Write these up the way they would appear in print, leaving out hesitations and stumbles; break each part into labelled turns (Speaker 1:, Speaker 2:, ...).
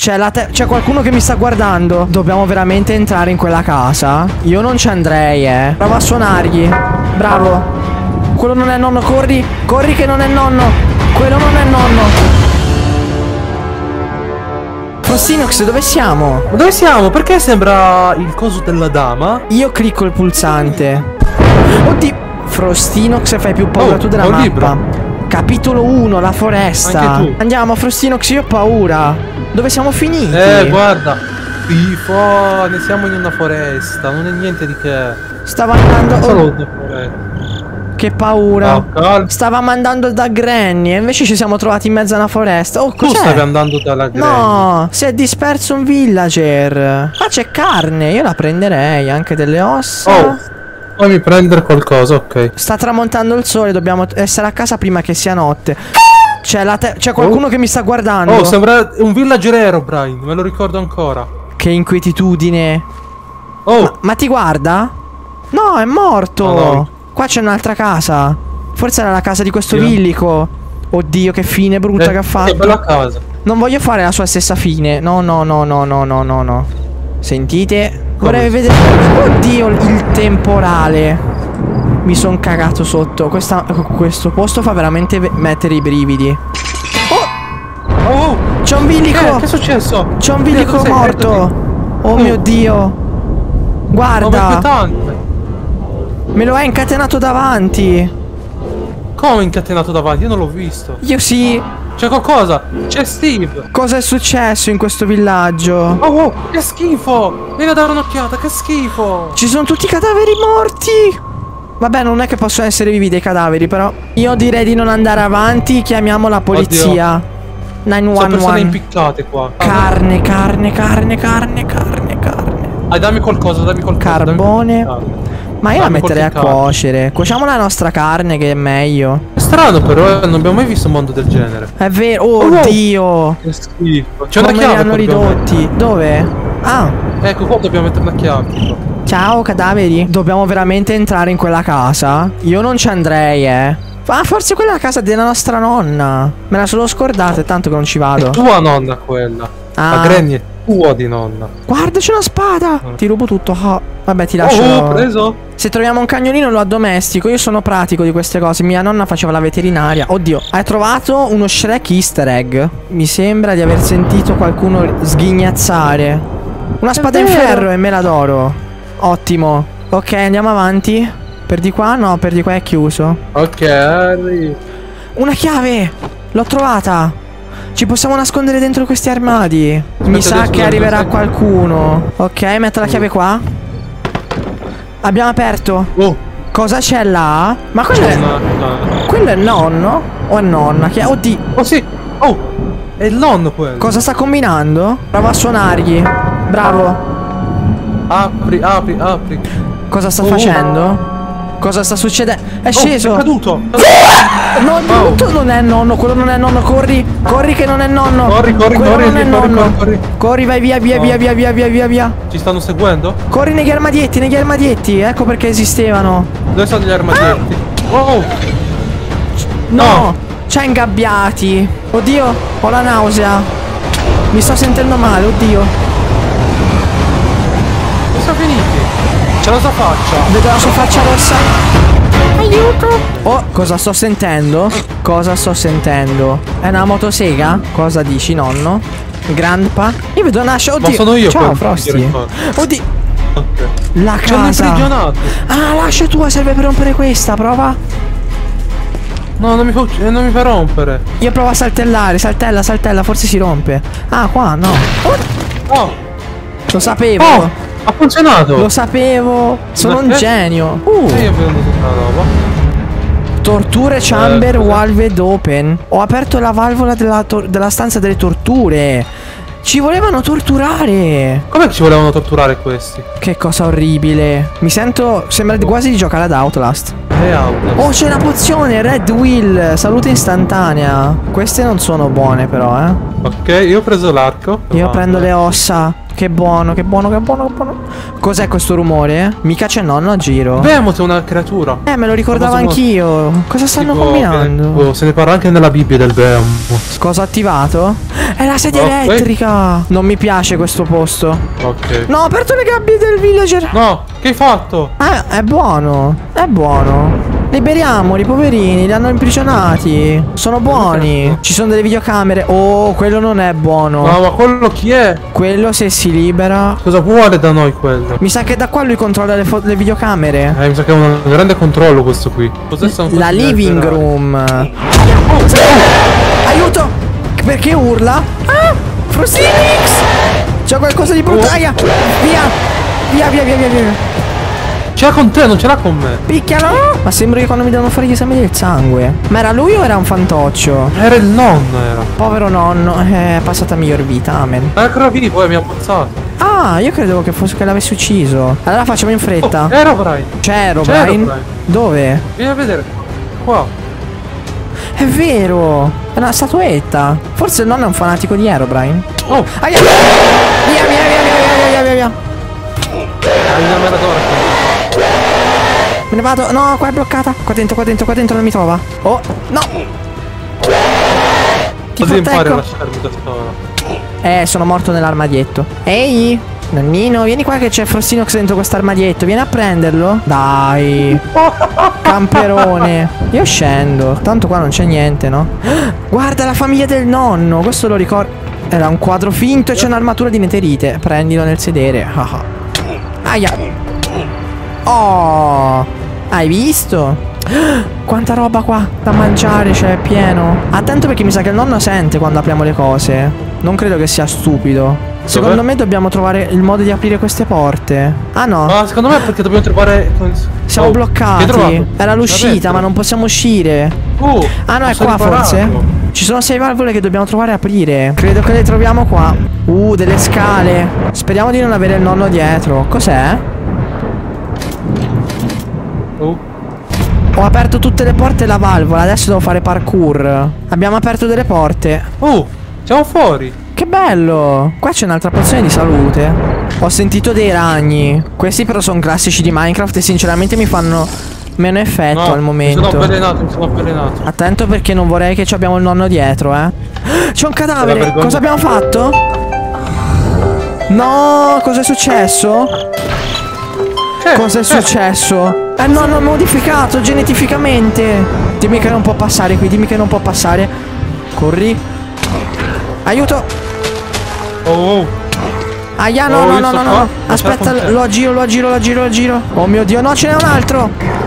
Speaker 1: C'è qualcuno che mi sta guardando. Dobbiamo veramente entrare in quella casa? Io non ci andrei, Prova a suonargli. Bravo. Quello non è nonno, corri. Corri che non è nonno. Quello non è nonno. Frostinox, dove siamo?
Speaker 2: Ma dove siamo? Perché sembra il coso della dama?
Speaker 1: Io clicco il pulsante. Oddio. Frostinox, fai più paura tu della mappa.
Speaker 2: Libro.
Speaker 1: Capitolo 1, la foresta.
Speaker 2: Anche tu.
Speaker 1: Andiamo, Frostinox, io ho paura. Dove siamo finiti?
Speaker 2: Guarda. Schifo, ne siamo in una foresta, non è niente di che.
Speaker 1: Stava andando.
Speaker 2: Solo foresta.
Speaker 1: Che paura.
Speaker 2: Calma.
Speaker 1: Stavamo andando da Granny e invece ci siamo trovati in mezzo a una foresta. Oh,
Speaker 2: Tu
Speaker 1: cos'è?
Speaker 2: stavi andando dalla Granny.
Speaker 1: No, si è disperso un villager. Ah, c'è carne, io la prenderei, anche delle ossa.
Speaker 2: Oh, fammi prendere qualcosa, ok.
Speaker 1: Sta tramontando il sole, dobbiamo essere a casa prima che sia notte. C'è qualcuno che mi sta guardando.
Speaker 2: Oh, sembra un villaggerero, Brian, me lo ricordo ancora.
Speaker 1: Che inquietudine.
Speaker 2: Oh,
Speaker 1: Ma ti guarda? No, è morto.
Speaker 2: No.
Speaker 1: Qua c'è un'altra casa. Forse era la casa di questo
Speaker 2: Sì.
Speaker 1: villico. Oddio, che fine brutta che ha fatto.
Speaker 2: Che bella casa.
Speaker 1: Non voglio fare la sua stessa fine. No. Sentite? Vorrei vedere. Oddio, il temporale. Mi son cagato sotto. Questo posto fa veramente mettere i brividi.
Speaker 2: Oh,
Speaker 1: C'è un villico.
Speaker 2: che è successo?
Speaker 1: C'è un villico
Speaker 2: Cos'è?
Speaker 1: morto. Oh mio Dio. Guarda.
Speaker 2: Tante.
Speaker 1: Me lo ha incatenato davanti.
Speaker 2: Come incatenato davanti? Io non l'ho visto.
Speaker 1: Io sì.
Speaker 2: C'è qualcosa. C'è Steve.
Speaker 1: Cosa è successo in questo villaggio?
Speaker 2: Oh, che schifo. Vieni a dare un'occhiata, che schifo.
Speaker 1: Ci sono tutti i cadaveri morti. Vabbè, non è che possono essere vivi dei cadaveri, però. Io direi di non andare avanti. Chiamiamo la polizia.
Speaker 2: Sono persone
Speaker 1: 911.
Speaker 2: impiccate qua.
Speaker 1: Carne.
Speaker 2: Dammi qualcosa,
Speaker 1: Carbone. Ma io la
Speaker 2: Dammi
Speaker 1: metterei a
Speaker 2: qualche carne.
Speaker 1: cuocere. Cuociamo la nostra carne che è meglio.
Speaker 2: È strano però, non abbiamo mai visto un mondo del genere.
Speaker 1: È vero. Oh, Dio.
Speaker 2: Che schifo. C'è una
Speaker 1: Come li
Speaker 2: chiave.
Speaker 1: hanno
Speaker 2: qua, dobbiamo
Speaker 1: ridotti? Dove? Ah.
Speaker 2: mettere. Ecco qua dobbiamo mettere una chiave.
Speaker 1: Ciao cadaveri. Dobbiamo veramente entrare in quella casa? Io non ci andrei, Ah, forse quella è la casa della nostra nonna. Me la sono scordata, è tanto che non ci vado.
Speaker 2: È tua nonna quella.
Speaker 1: Ah.
Speaker 2: La Granny è tua di nonna.
Speaker 1: Guarda, c'è una spada. Ti rubo tutto. Oh, vabbè, ti
Speaker 2: Oh,
Speaker 1: lascio.
Speaker 2: preso.
Speaker 1: Se troviamo un cagnolino lo addomestico. Io sono pratico di queste cose. Mia nonna faceva la veterinaria. Oddio, hai trovato uno Shrek easter egg? Mi sembra di aver sentito qualcuno sghignazzare. Una spada in ferro e me la d'oro. Ottimo. Ok, andiamo avanti. Per di qua? No, per di qua è chiuso.
Speaker 2: Ok, arrivo.
Speaker 1: Una chiave! L'ho trovata! Ci possiamo nascondere dentro questi armadi. Mi sa che arriverà qualcuno. Ok, metto la chiave qua. Abbiamo aperto.
Speaker 2: Oh,
Speaker 1: Cosa c'è là? Ma quello è...
Speaker 2: no.
Speaker 1: Quello è nonno? O è nonna? Oddio.
Speaker 2: Oh sì. Oh, è il nonno quello.
Speaker 1: Cosa sta combinando? Prova a suonargli. Bravo.
Speaker 2: Apri.
Speaker 1: Cosa sta facendo? Cosa sta succedendo? È sceso.
Speaker 2: È caduto.
Speaker 1: No, brutto, non è nonno. Quello non è nonno. Corri che non è nonno.
Speaker 2: Corri,
Speaker 1: Quello non è nonno.
Speaker 2: corri.
Speaker 1: Corri, vai via.
Speaker 2: Ci stanno seguendo?
Speaker 1: Corri negli armadietti. Ecco perché esistevano.
Speaker 2: Dove sono gli armadietti? Oh,
Speaker 1: No, c'ha ingabbiati. Oddio, ho la nausea. Mi sto sentendo male, oddio.
Speaker 2: dove sono finiti? C'è la sua faccia.
Speaker 1: Vedo la sua faccia rossa. Aiuto. Oh, cosa sto sentendo? È una motosega? Cosa dici, nonno? Grandpa? Io vedo una oddio.
Speaker 2: Ma sono io
Speaker 1: Ciao,
Speaker 2: quello che
Speaker 1: Frosty.
Speaker 2: ricordo.
Speaker 1: Oddio.
Speaker 2: Ok.
Speaker 1: La
Speaker 2: Ci hanno
Speaker 1: casa.
Speaker 2: imprigionato.
Speaker 1: Ah, lascia tua, serve per rompere questa, prova.
Speaker 2: No, non mi fa rompere.
Speaker 1: Io provo a saltellare, saltella, forse si rompe. Ah, qua, no.
Speaker 2: Oh,
Speaker 1: Lo sapevo.
Speaker 2: ha funzionato.
Speaker 1: Lo sapevo. Sono un
Speaker 2: Perché?
Speaker 1: genio.
Speaker 2: Io prendo tutta la roba.
Speaker 1: Torture chamber
Speaker 2: cos'è?
Speaker 1: valved open. Ho aperto la valvola della stanza delle torture. Ci volevano torturare.
Speaker 2: Com'è che ci volevano torturare questi?
Speaker 1: Che cosa orribile. Mi sento... Sembra quasi di giocare ad Outlast. Oh, c'è una pozione. Red Will. Salute istantanea. Queste non sono buone però,
Speaker 2: Ok, io ho preso l'arco.
Speaker 1: Io prendo le ossa. che buono, che buono, che buono, che buono. Cos'è questo rumore? Mica c'è nonno a giro.
Speaker 2: Behemoth è una creatura.
Speaker 1: Me lo ricordavo anch'io. Cosa stanno
Speaker 2: Tipo,
Speaker 1: combinando?
Speaker 2: se ne parla anche nella Bibbia del Behemoth.
Speaker 1: Cosa ho attivato? È la sedia elettrica. Non mi piace questo posto.
Speaker 2: Ok.
Speaker 1: No, ho aperto le gabbie del villager.
Speaker 2: No, che hai fatto?
Speaker 1: È buono. È buono. Liberiamoli, poverini, li hanno imprigionati. Sono buoni. Ci sono delle videocamere. Oh, quello non è buono.
Speaker 2: No, ma quello chi è?
Speaker 1: Quello se si libera.
Speaker 2: Cosa vuole da noi quello?
Speaker 1: Mi sa che da qua lui controlla le videocamere.
Speaker 2: Mi sa che è un grande controllo questo qui.
Speaker 1: La living room. Aiuto! Perché urla? Ah! Frostinix! C'è qualcosa di brutto. Via! Via, via, via, via, via.
Speaker 2: Ce l'ha con te, non ce l'ha con me.
Speaker 1: Picchialo! Ma sembra che quando mi devono fare gli esami del sangue. Ma era lui o era un fantoccio?
Speaker 2: Era il nonno, era.
Speaker 1: Povero nonno, è passata miglior vita, amen.
Speaker 2: Era ancora vivo e mi ha ammazzato.
Speaker 1: Ah, io credevo che fosse che l'avessi ucciso. Allora facciamo in fretta.
Speaker 2: Era Brian.
Speaker 1: C'è Brian? Dove?
Speaker 2: Vieni a vedere. Qua.
Speaker 1: È vero, è una statuetta. Forse il nonno è un fanatico di Herobrine.
Speaker 2: Oh,
Speaker 1: Via, via, via, via, via, via, via.
Speaker 2: hai una maradona.
Speaker 1: Me ne vado. No, qua è bloccata. Qua dentro non mi trova. Oh, no. Ti
Speaker 2: Così impari a
Speaker 1: proteggo.
Speaker 2: lasciarmi da sola.
Speaker 1: Sono morto nell'armadietto. Ehi, nonnino, vieni qua che c'è Frostinox dentro quest'armadietto. Vieni a prenderlo. Dai. Camperone. Io scendo. Tanto qua non c'è niente, no? Guarda la famiglia del nonno. Questo lo ricordo. Era un quadro finto e c'è un'armatura di neterite. Prendilo nel sedere. Aia. Oh. Hai visto? Quanta roba qua da mangiare, c'è pieno. Attento perché mi sa che il nonno sente quando apriamo le cose. Non credo che sia stupido. Secondo me dobbiamo trovare il modo di aprire queste porte. Ah no.
Speaker 2: Ma secondo me è perché dobbiamo trovare.
Speaker 1: Siamo bloccati. Era l'uscita, ma non possiamo uscire. Ah no, è qua forse. Ci sono 6 valvole che dobbiamo trovare e aprire. Credo che le troviamo qua. Delle scale. Speriamo di non avere il nonno dietro. Cos'è? Ho aperto tutte le porte e la valvola. Adesso devo fare parkour. Abbiamo aperto delle porte.
Speaker 2: Siamo fuori.
Speaker 1: Che bello. Qua c'è un'altra pozione di salute. Ho sentito dei ragni. Questi però sono classici di Minecraft e sinceramente mi fanno meno effetto al momento.
Speaker 2: Mi sono avvelenato.
Speaker 1: Attento perché non vorrei che ci abbiamo il nonno dietro, C'è un cadavere. Cosa abbiamo fatto? No, cos'è successo? Cos'è successo? Il nonno è modificato geneticamente. Dimmi che non può passare qui, dimmi che non può passare. Corri. Aiuto. Aia, no. Aspetta, lo aggiro. Oh mio Dio, no, ce n'è un altro.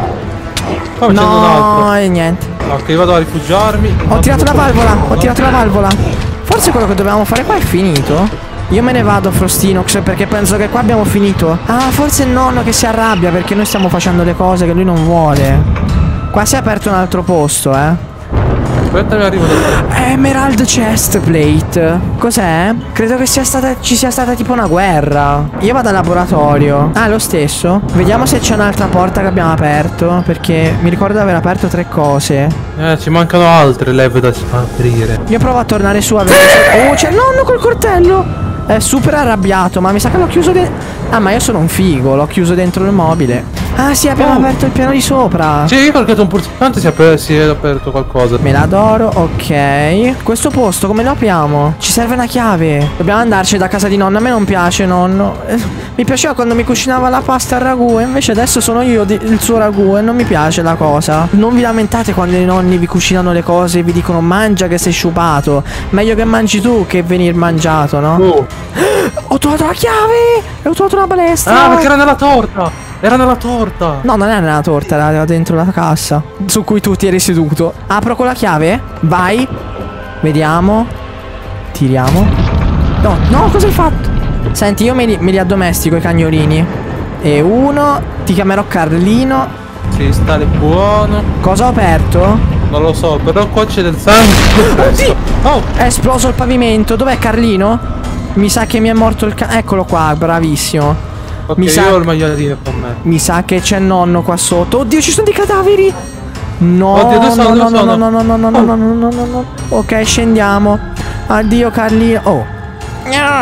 Speaker 1: No, e niente.
Speaker 2: Ok, vado a rifugiarmi.
Speaker 1: Ho tirato la valvola. Forse quello che dovevamo fare qua è finito. Io me ne vado, Frostinox, perché penso che qua abbiamo finito. Ah, forse è il nonno che si arrabbia perché noi stiamo facendo le cose che lui non vuole. Qua si è aperto un altro posto,
Speaker 2: Aspetta, mi arrivo da
Speaker 1: Emerald chest plate. Cos'è? Credo che ci sia stata tipo una guerra. Io vado al laboratorio. Ah, lo stesso? Vediamo se c'è un'altra porta che abbiamo aperto, perché mi ricordo di aver aperto 3 cose.
Speaker 2: Ci mancano altre leve da aprire.
Speaker 1: Io provo a tornare su a vedere. Oh, c'è il nonno col coltello. È super arrabbiato, ma mi sa che l'ho chiuso dentro. Ah, ma io sono un figo, l'ho chiuso dentro il mobile. Ah sì, abbiamo aperto il piano di sopra.
Speaker 2: Sì, perché un pulsante si è aperto qualcosa.
Speaker 1: Me l'adoro, ok. Questo posto come lo apriamo? Ci serve una chiave. Dobbiamo andarci da casa di nonna. A me non piace nonno. Mi piaceva quando mi cucinava la pasta al ragù. E invece adesso sono io il suo ragù. E non mi piace la cosa. Non vi lamentate quando i nonni vi cucinano le cose e vi dicono mangia che sei sciupato. Meglio che mangi tu che venir mangiato, no? Ho trovato la chiave. E ho trovato una balestra.
Speaker 2: Ah, perché era nella torta. Era nella torta.
Speaker 1: No, non era nella torta, era dentro la cassa su cui tu ti eri seduto. Apro con la chiave. Vai. Vediamo. Tiriamo. No, cosa hai fatto? Senti, io me li addomestico i cagnolini. E uno. Ti chiamerò Carlino.
Speaker 2: Sì, stare buono.
Speaker 1: Cosa ho aperto?
Speaker 2: Non lo so, però qua c'è del sangue.
Speaker 1: Sì. È esploso il pavimento. Dov'è Carlino? Mi sa che mi è morto il Eccolo qua, bravissimo.
Speaker 2: Ok, io ho il maialino con me.
Speaker 1: Mi sa che c'è nonno qua sotto. Oddio, ci sono dei cadaveri. No.
Speaker 2: Oddio, dove sono?
Speaker 1: No. Ok, scendiamo. Addio Carlino.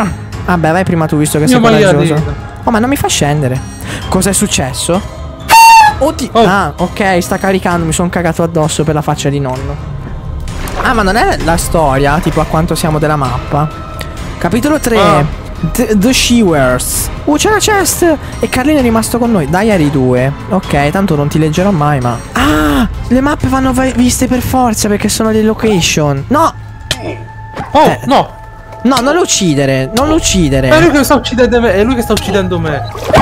Speaker 1: Vabbè, vai prima tu, visto che sei coraggioso. Oh, ma non mi fa scendere. Cos'è successo? Oddio.
Speaker 2: Oh.
Speaker 1: Ah, ok, sta caricando. Mi sono cagato addosso per la faccia di nonno. Ah, ma non è la storia, tipo a quanto siamo della mappa. Capitolo 3. The Shewers. C'è la chest. E Carlino è rimasto con noi. Diary 2. Ok, tanto non ti leggerò mai, ma... Ah, le mappe vanno viste per forza perché sono le location. No.
Speaker 2: Oh, no.
Speaker 1: No, non lo uccidere. Non lo uccidere.
Speaker 2: È lui che sta uccidendo me. È lui che sta uccidendo me.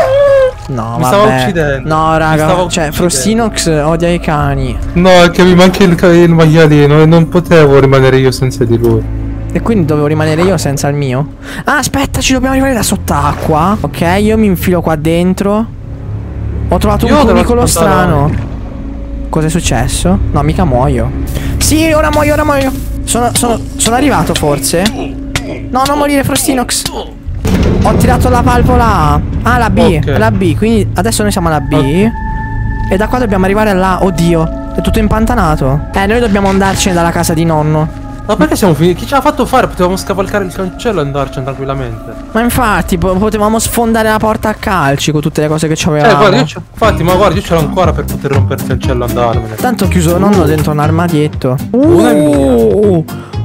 Speaker 1: No,
Speaker 2: Mi
Speaker 1: vabbè.
Speaker 2: stava uccidendo.
Speaker 1: No, raga. Cioè,
Speaker 2: uccidendo.
Speaker 1: Frostinox odia i cani.
Speaker 2: No, è che mi manca il maialino e non potevo rimanere io senza di lui.
Speaker 1: E quindi dovevo rimanere io senza il mio. Ah, aspetta, ci dobbiamo arrivare da sott'acqua. Ok, io mi infilo qua dentro. Ho trovato un cunicolo strano. Cos'è successo? No, mica muoio. Sì, ora muoio, ora muoio. Sono arrivato forse? No, non morire, Frostinox. Ho tirato la valvola A. Ah, la B,
Speaker 2: Ok.
Speaker 1: la B. Quindi adesso noi siamo alla B. E da qua dobbiamo arrivare là. Oddio, è tutto impantanato. Noi dobbiamo andarcene dalla casa di nonno.
Speaker 2: Ma perché siamo finiti? Chi ce l'ha fatto fare? Potevamo scavalcare il cancello e andarcene tranquillamente.
Speaker 1: Ma infatti potevamo sfondare la porta a calci con tutte le cose che c'avevamo.
Speaker 2: Guarda, infatti, ma guarda, io ce l'ho ancora per poter rompere il cancello e andarmene.
Speaker 1: Tanto ho chiuso nonno dentro un armadietto.
Speaker 2: Una è mia.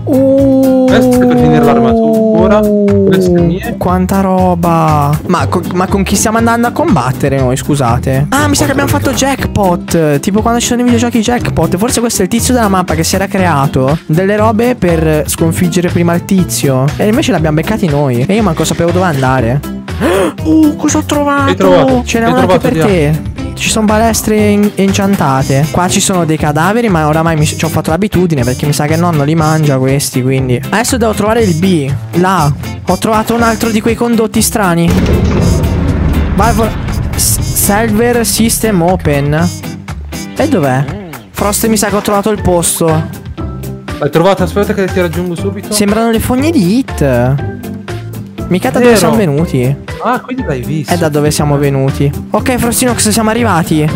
Speaker 2: Questa è per finire l'armatura. Questa è mia.
Speaker 1: Quanta roba. Ma con chi stiamo andando a combattere noi, scusate? Ah, mi sa che abbiamo fatto jackpot. Tipo quando ci sono i videogiochi jackpot. Forse questo è il tizio della mappa che si era creato delle robe per sconfiggere prima il tizio. E invece l'abbiamo beccati noi. E io manco sapevo dove andare. Cosa ho trovato?
Speaker 2: Hai trovato?
Speaker 1: Ce n'è
Speaker 2: Hai
Speaker 1: una anche
Speaker 2: trovato,
Speaker 1: per te. Ci sono balestre inciantate. Qua ci sono dei cadaveri, ma oramai ci ho fatto l'abitudine perché mi sa che nonno li mangia questi, quindi. Adesso devo trovare il B. Là. Ho trovato un altro di quei condotti strani. Valvola Server System Open. E dov'è? Frost, mi sa che ho trovato il posto.
Speaker 2: L'hai trovato? Aspetta che ti raggiungo subito.
Speaker 1: Sembrano le fogne di Hit. Mica da dove
Speaker 2: Vero.
Speaker 1: siamo venuti.
Speaker 2: Ah, quindi l'hai visto.
Speaker 1: È da dove siamo venuti. Ok, Frostinox, siamo arrivati.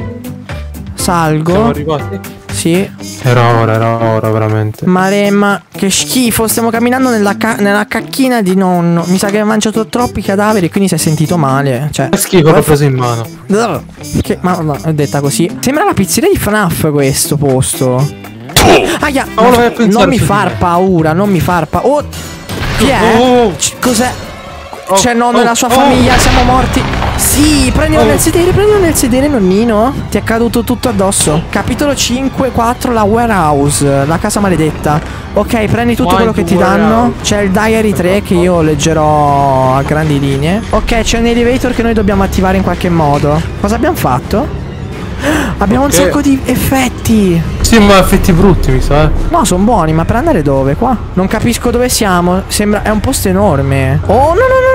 Speaker 1: Salgo.
Speaker 2: Siamo arrivati?
Speaker 1: Sì.
Speaker 2: Era ora veramente.
Speaker 1: Maremma, che schifo. Stiamo camminando nella cacchina di nonno. Mi sa che ha mangiato troppi cadaveri, quindi si è sentito male. Cioè,
Speaker 2: Che schifo, l'ho preso in mano.
Speaker 1: ma no, è detta così. Sembra la pizzeria di FNAF questo posto. Aia,
Speaker 2: Ma lo vai a pensare
Speaker 1: non mi
Speaker 2: su di
Speaker 1: far
Speaker 2: me.
Speaker 1: paura, non mi far paura. Oh, chi è?
Speaker 2: Oh.
Speaker 1: Cos'è?
Speaker 2: Oh,
Speaker 1: C'è il nonno e la sua famiglia, siamo morti. Sì, prendilo nel sedere, nonnino. Ti è caduto tutto addosso. Capitolo 5-4, la warehouse, la casa maledetta. Ok, prendi tutto quello che ti danno. C'è il diary 3 che io leggerò a grandi linee. Ok, c'è un elevator che noi dobbiamo attivare in qualche modo. Cosa abbiamo fatto? Abbiamo un sacco di effetti.
Speaker 2: Sì, ma effetti brutti, mi sa.
Speaker 1: No, sono buoni, ma per andare dove? Qua? Non capisco dove siamo. Sembra... è un posto enorme. Oh,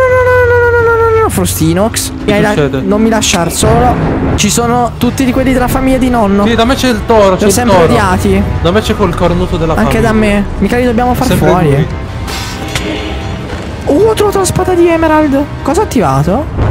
Speaker 1: no, Frostinox. Non mi lasciar solo. Ci sono tutti di quelli della famiglia di nonno.
Speaker 2: Sì, da me c'è il toro,
Speaker 1: Li ho sempre odiati.
Speaker 2: Da me c'è col cornuto della famiglia.
Speaker 1: Anche da me. Mica li dobbiamo far
Speaker 2: Sempre
Speaker 1: fuori.
Speaker 2: lui.
Speaker 1: Ho trovato la spada di Emerald. Cosa ho attivato?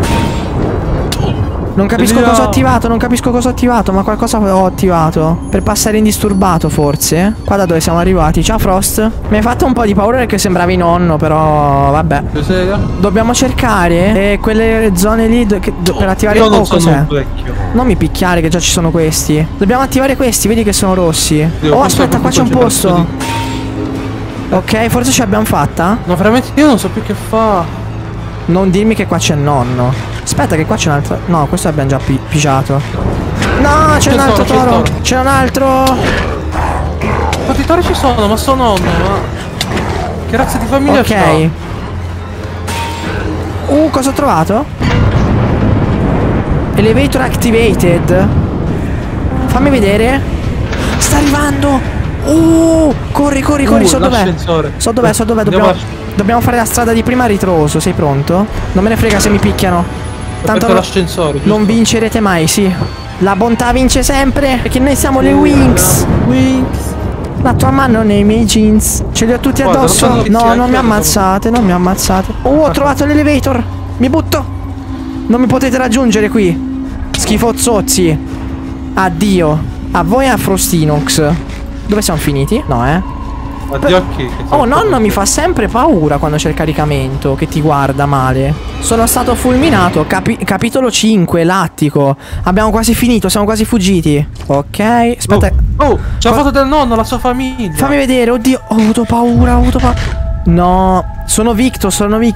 Speaker 1: Non capisco cosa ho attivato, ma qualcosa ho attivato. Per passare indisturbato, forse. Qua da dove siamo arrivati. Ciao, Frost. Mi hai fatto un po' di paura perché sembravi nonno, però vabbè. Dobbiamo cercare quelle zone lì per attivare
Speaker 2: Io non
Speaker 1: cos'è?
Speaker 2: sono un vecchio.
Speaker 1: Non mi picchiare che già ci sono questi. Dobbiamo attivare questi, vedi che sono rossi.
Speaker 2: Dio,
Speaker 1: Oh,
Speaker 2: questo
Speaker 1: aspetta,
Speaker 2: è
Speaker 1: qua c'è un
Speaker 2: proprio
Speaker 1: posto. Ok, forse ce l'abbiamo fatta.
Speaker 2: No, veramente io non so più che fa.
Speaker 1: Non dirmi che qua c'è il nonno. Aspetta che qua c'è un altro. No, questo l'abbiamo già pigiato. No, c'è un altro toro. C'è un altro.
Speaker 2: Quanti tori ci sono? Ma sto nonno, ma... Che razza di famiglia c'è?
Speaker 1: Ok. Cosa ho trovato? Elevator activated. Fammi vedere. Sta arrivando. Corri, so dov'è. So dov'è. Dobbiamo fare la strada di prima a ritroso. Sei pronto? Non me ne frega se mi picchiano. Tanto
Speaker 2: l'ascensore,
Speaker 1: non vincerete mai, sì. La bontà vince sempre. Perché noi siamo le Winx. La tua mano nei miei jeans. Ce li ho tutti addosso. No, non mi ammazzate. Ho trovato l'elevator. Mi butto. Non mi potete raggiungere qui. Schifozzozzi. Addio. A voi e a Frostinox. Dove siamo finiti? No,
Speaker 2: Ha gli occhi che
Speaker 1: Oh, nonno mi fa sempre paura quando c'è il caricamento, che ti guarda male. Sono stato fulminato. Capitolo 5, l'attico. Abbiamo quasi finito, siamo quasi fuggiti. Ok, aspetta.
Speaker 2: Oh, c'è la foto del nonno, la sua famiglia.
Speaker 1: Fammi vedere, oddio. Ho avuto paura, No, sono Victor,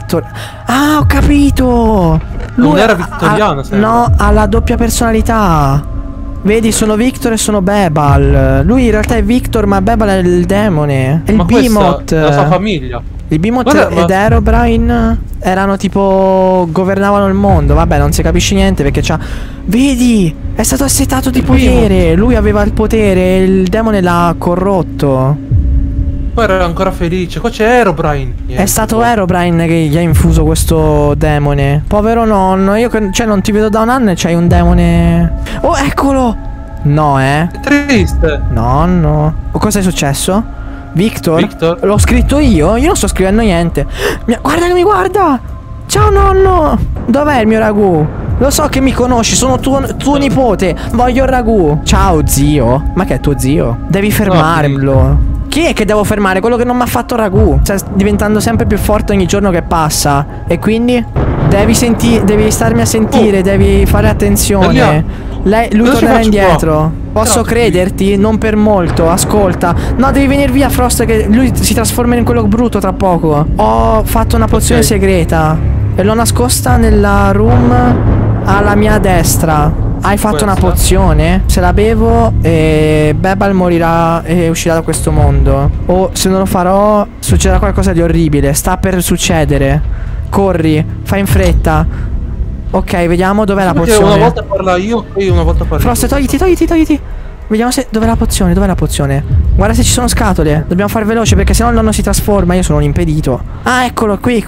Speaker 1: Ah, ho capito.
Speaker 2: Non era vittoriano,
Speaker 1: no, ha la doppia personalità. Vedi, sono Victor e sono Bebal. Lui in realtà è Victor, ma Bebal è il demone. È il Behemoth.
Speaker 2: La sua famiglia.
Speaker 1: Il Behemoth ed Herobrine erano tipo... governavano il mondo. Vabbè, non si capisce niente perché c'ha... Vedi, è stato assetato di potere. Lui aveva il potere e il demone l'ha corrotto.
Speaker 2: Poi era ancora felice. Qua c'è Herobrine.
Speaker 1: È stato Herobrine che gli ha infuso questo demone. Povero nonno. Io cioè non ti vedo da un anno e c'hai un demone. Oh, eccolo. No,
Speaker 2: È triste.
Speaker 1: Nonno. Cosa è successo? Victor? L'ho scritto io? Io non sto scrivendo niente. Guarda che mi guarda. Ciao nonno. Dov'è il mio ragù? Lo so che mi conosci, sono tuo nipote. Voglio il ragù. Ciao zio. Ma che è tuo zio? Devi fermarlo. Chi è che devo fermare? Quello che non mi ha fatto ragù. Sta diventando sempre più forte ogni giorno che passa. E quindi? Devi starmi a sentire, devi fare attenzione. Lui tornerà indietro. Posso crederti? Non per molto, ascolta. No, devi venire via Frost, che lui si trasforma in quello brutto tra poco. Ho fatto una pozione segreta e l'ho nascosta nella room alla mia destra. Hai fatto una pozione? Se la bevo Bebal morirà e uscirà da questo mondo. O se non lo farò succederà qualcosa di orribile. Sta per succedere. Corri, fai in fretta. Ok, vediamo dov'è la pozione.
Speaker 2: Una volta parla io e una volta parla
Speaker 1: Frost, togliti. Vediamo se... Dov'è la pozione? Guarda se ci sono scatole. Dobbiamo fare veloce perché sennò il nonno si trasforma. Io sono un impedito. Ah, eccolo, qui.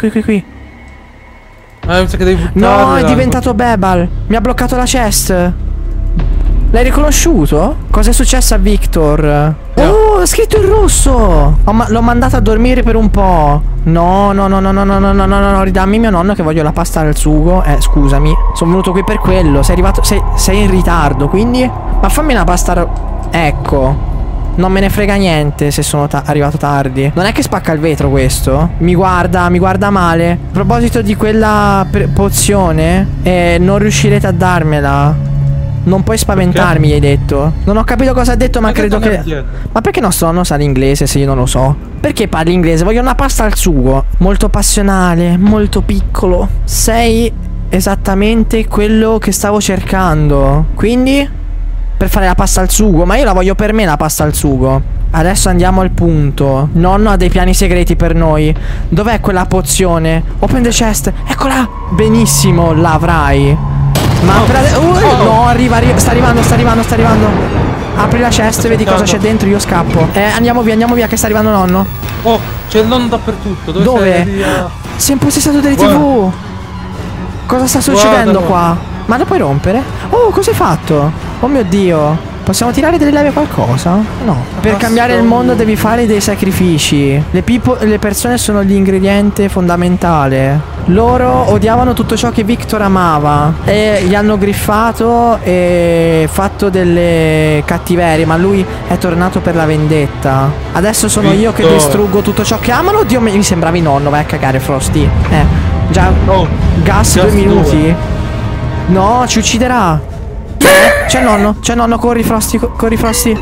Speaker 2: Mi sa che devi
Speaker 1: No, è diventato Bebal. Mi ha bloccato la chest. L'hai riconosciuto? Cosa è successo a Victor? No. Oh, è scritto in rosso. L'ho mandato a dormire per un po'. No, ridammi mio nonno che voglio la pasta al sugo. Scusami, sono venuto qui per quello. Sei arrivato, sei in ritardo, quindi... Ma fammi una pasta... Ecco. Non me ne frega niente se sono arrivato tardi. Non è che spacca il vetro questo? Mi guarda male. A proposito di quella pozione, non riuscirete a darmela. Non puoi spaventarmi, gli hai detto. Non ho capito cosa ha detto, ma credo che... Ma perché nostro nonno sa l'inglese se io non lo so? Perché parli inglese? Voglio una pasta al sugo. Molto passionale, molto piccolo. Sei esattamente quello che stavo cercando. Quindi... per fare la pasta al sugo. Ma io la voglio per me la pasta al sugo. Adesso andiamo al punto. Nonno ha dei piani segreti per noi. Dov'è quella pozione? Open the chest. Eccola. Benissimo, l'avrai. Ma no, arriva. Sta arrivando. Apri la chest e vedi cosa c'è dentro. Io scappo. Andiamo via che sta arrivando nonno.
Speaker 2: Oh, c'è il nonno dappertutto.
Speaker 1: Dove? Si è impossessato delle TV. Cosa sta succedendo qua? Ma lo puoi rompere? Oh, cosa hai fatto? Oh mio Dio. Possiamo tirare delle leve a qualcosa? No. Per cambiare il mondo devi fare dei sacrifici. Le persone sono l'ingrediente fondamentale. Loro odiavano tutto ciò che Victor amava e gli hanno griffato e fatto delle cattiverie, ma lui è tornato per la vendetta. Adesso sono io che distruggo tutto ciò che amano. Oddio, mi sembravi nonno. Vai a cagare, Frosty. Già. Gas 2 minuti. No, ci ucciderà. C'è nonno, corri Frosty. Corri.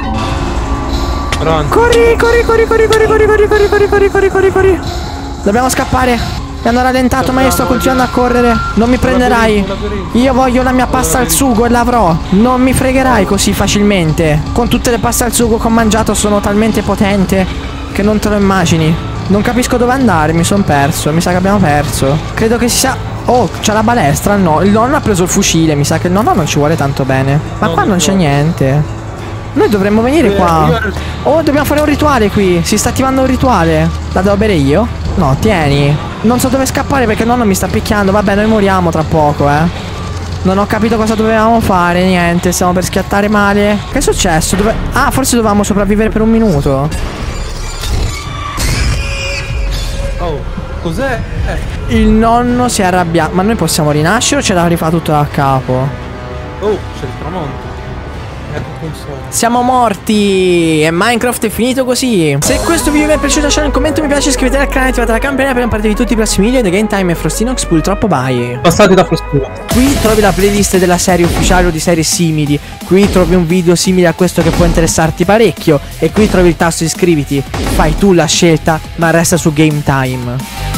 Speaker 1: Dobbiamo scappare. Mi hanno rallentato, ma io sto continuando a correre. Non mi prenderai. Io voglio la mia pasta al sugo e l'avrò. Non mi fregherai così facilmente. Con tutte le paste al sugo che ho mangiato sono talmente potente che non te lo immagini. Non capisco dove andare, mi sono perso. Mi sa che abbiamo perso. Credo che si sia... Oh, c'è la balestra, no. Il nonno ha preso il fucile, mi sa che il nonno non ci vuole tanto bene. Ma qua non c'è niente. Noi dovremmo venire qua. Oh, dobbiamo fare un rituale qui. Si sta attivando un rituale. La devo bere io? No, tieni. Non so dove scappare perché il nonno mi sta picchiando. Vabbè, noi moriamo tra poco, Non ho capito cosa dovevamo fare, niente. Stiamo per schiattare male. Che è successo? Ah, forse dovevamo sopravvivere per un minuto.
Speaker 2: Oh, cos'è?
Speaker 1: Il nonno si è arrabbiato. Ma noi possiamo rinascere o ce la rifà tutto da capo?
Speaker 2: Oh, c'è il tramonto.
Speaker 1: Siamo morti e Minecraft è finito così. Se questo video vi è piaciuto lasciate un commento, mi piace, iscrivetevi al canale, attivate la campanella per non perdere tutti i prossimi video. The Game Time e Frostinox, purtroppo bye.
Speaker 2: Passati da Frostino.
Speaker 1: Qui trovi la playlist della serie ufficiale o di serie simili. Qui trovi un video simile a questo che può interessarti parecchio. E qui trovi il tasto iscriviti. Fai tu la scelta, ma resta su Game Time.